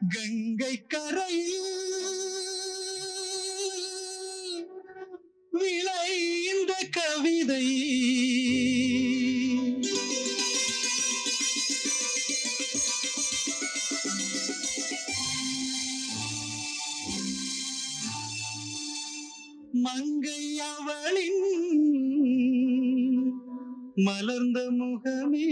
கங்கை கரையில் விளைந்த கவிதை மங்கை அவளின் மலர்ந்த முகமே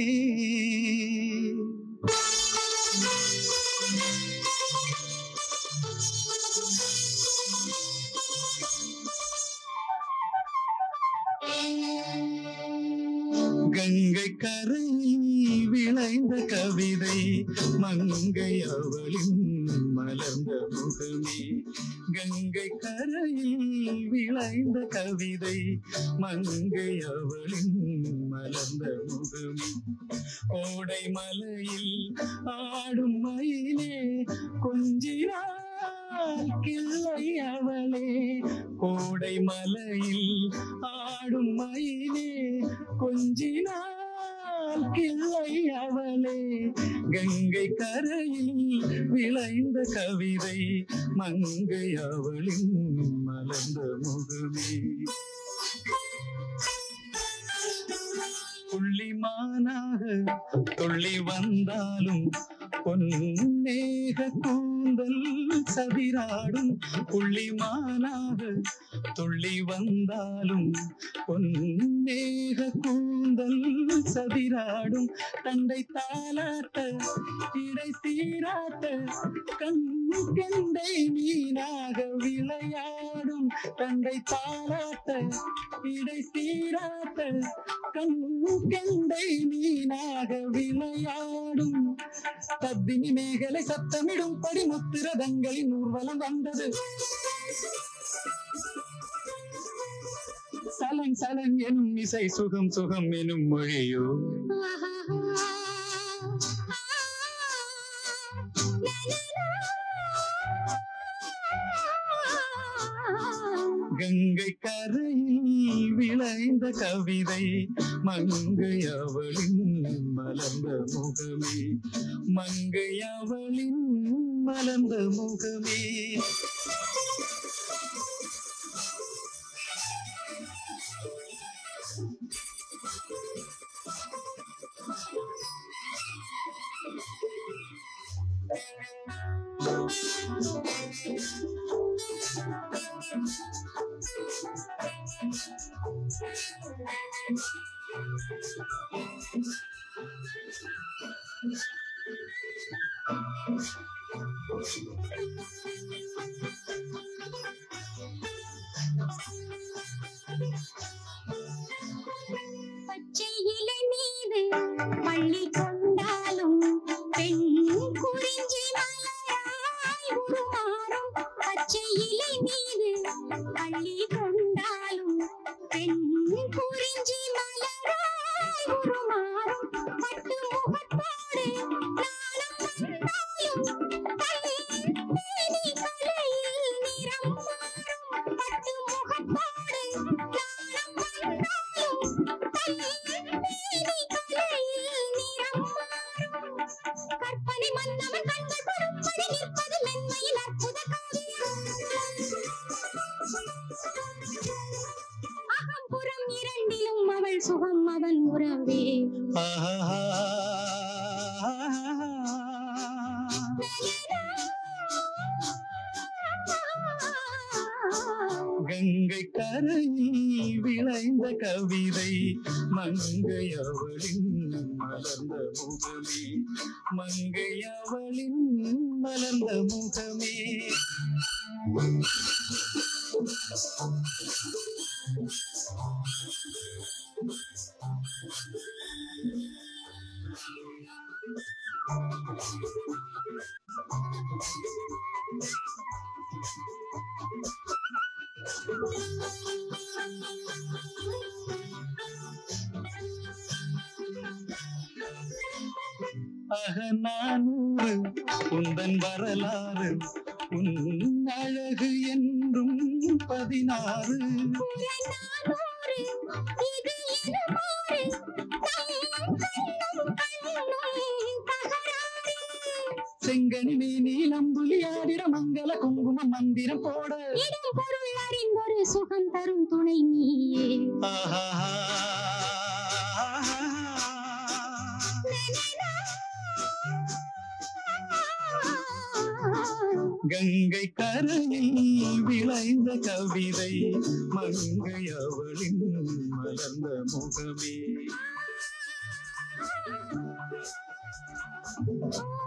கங்கை கரையில் விளைந்த கவிதை மங்கை அவளின் மலர்ந்த முகமே கங்கை கரையில் விளைந்த கவிதை மங்கை அவளின் மலர்ந்த முகமே கோடை மலையில் ஆடும் மயிலே கொஞ்சினாள் கிள்ளை அவளே கோடை மலையில் ஆடும் மயிலே கொஞ்சினாள் கிள்ளை அவளே கங்கை கரையில் விளைந்த கவிதை மங்கை அவளின் மலர்ந்த முகமே புள்ளிமானாக துள்ளி வந்தாலும் பொன்னேக கூந்தல் சதிராடும் புள்ளிமானாக துள்ளி வந்தாலும் பொன்னேக கூந்தல் சதிராடும் தண்டை தாளாட்ட இடை சீராட்ட கண் கண்டை மீனாக விளையாடும் தண்டை தாளாட்ட இடை சீராட்ட கண் கண்டை மீனாக விளையாடும் தத்தினி மேகலை சத்தமிடும் படி முத்திரதங்களின் ஊர்வலம் வந்தது சலங் சலங் எனும் இசை சுகம் சுகம் எனும் மொழியோ கங்கை கரையில் விளைந்த கவிதை மங்கை அவளின் மலர்ந்த முகமே மங்கை அவளின் மலர்ந்த முகமே பச்சை இலை மீது பள்ளி கொண்டாலும் பெண் குறிஞ்சி மலராய் உருமாறும் பச்சை இலை மீது பள்ளி கொண்டாலும் பெண் குறிஞ்சி மலராய் உருமாறும் பட்டு முகத்தோடு நாணம் வந்தாலும் கல்லேனி கலையில் நிறம் மாறும் பட்டு முகத்தோடு நாணம் வந்தாலும் கற்பனை மன்னவன் கண்கள் படும்படி நிற்பது மென்மையில் அற்புத அகம்புறம் இரண்டிலும் அவள் சுகம் அவன் உறவே கங்கை கரையில் விளைந்த கவிதை மங்கை அவளின் மலர்ந்த முகமே மங்கை அவளின் மலர்ந்த முகமே அகநானூறு உந்தன் வரலாறு உன் அழகு என்றும் 16 செங்கனி மேனி மந்திரம் போட இடம் பொருள் அறிந்தொரு சுகம் தரும் துணை நீயே கங்கை கரையில் விளைந்த கவிதை மங்கை அவளின் மலர்ந்த முகமே